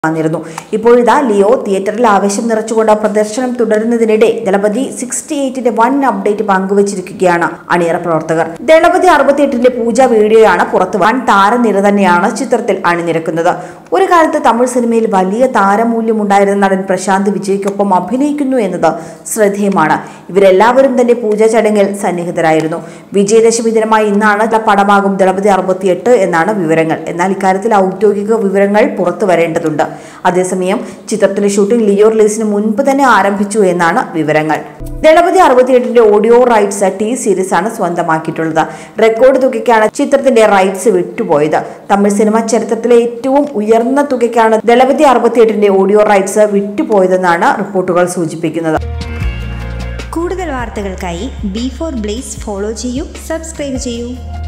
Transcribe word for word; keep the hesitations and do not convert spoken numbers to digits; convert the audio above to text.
വന്നിരുന്നു. ഇപ്പോഴിതാ ലിയോ തിയേറ്ററിൽ ആവേശം നിറച്ചുകൊണ്ട് പ്രദർശനം തുടരുന്നതിനിടെ ദളപതി സിക്സ്റ്റി എയ്റ്റിന്റെ വൻ അപ്ഡേറ്റ് പങ്കുവച്ചിരിക്കുകയാണ് അണിയറ പ്രവർത്തകർ. ദളപതി അറുപത്തിയെട്ടിന്റെ പൂജ വീഡിയോയാണ് പുറത്ത്. വൻ താരനിര തന്നെയാണ് ചിത്രത്തിൽ അണിനിരക്കുന്നത്. ഒരു കാലത്ത് തമിഴ് സിനിമയിൽ വലിയ താരമൂല്യമുണ്ടായിരുന്ന നടൻ പ്രശാന്ത് വിജയ്ക്കൊപ്പം അഭിനയിക്കുന്നു എന്നത് ശ്രദ്ധേയമാണ്. ഇവരെല്ലാവരും തന്നെ പൂജാ ചടങ്ങിൽ സന്നിഹിതരായിരുന്നു. വിജയദശമി ദിനമായി ഇന്നാണ് പടമാകും ദളപതി അറുപത്തിയെട്ട് എന്നാണ് വിവരങ്ങൾ. എന്നാൽ ഇക്കാര്യത്തിൽ ഔദ്യോഗിക വിവരങ്ങൾ പുറത്തു വരേണ്ടതുണ്ട്. അതേസമയം ചിത്രത്തിന്റെ ഷൂട്ടിംഗ് ലിയോ റിലീസിന് മുൻപ് തന്നെ ആരംഭിച്ചു എന്നാണ് വിവരങ്ങൾ. ദളപതി അറുപത്തിയെട്ടിന്റെ ഓഡിയോ റൈറ്റ്സ് ടി സീരീസ് ആണ് സ്വന്തമാക്കിയിട്ടുള്ളത്. റെക്കോർഡ് തുകയ്ക്കാണ് ചിത്രത്തിന്റെ റൈറ്റ്സ് വിട്ടുപോയത്. തമിഴ് സിനിമ ചരിത്രത്തിലെ ഏറ്റവും ഉയർന്ന തുകയ്ക്കാണ് ദളപതി അറുപത്തിയെട്ടിന്റെ ഓഡിയോ റൈറ്റ്സ് വിട്ടുപോയതെന്നാണ് റിപ്പോർട്ടുകൾ സൂചിപ്പിക്കുന്നത്. കൂടുതൽ വാർത്തകൾക്കായി ബി ഫോർ ബ്ലേസ് ഫോളോ ചെയ്യൂ, സബ്സ്ക്രൈബ് ചെയ്യൂ.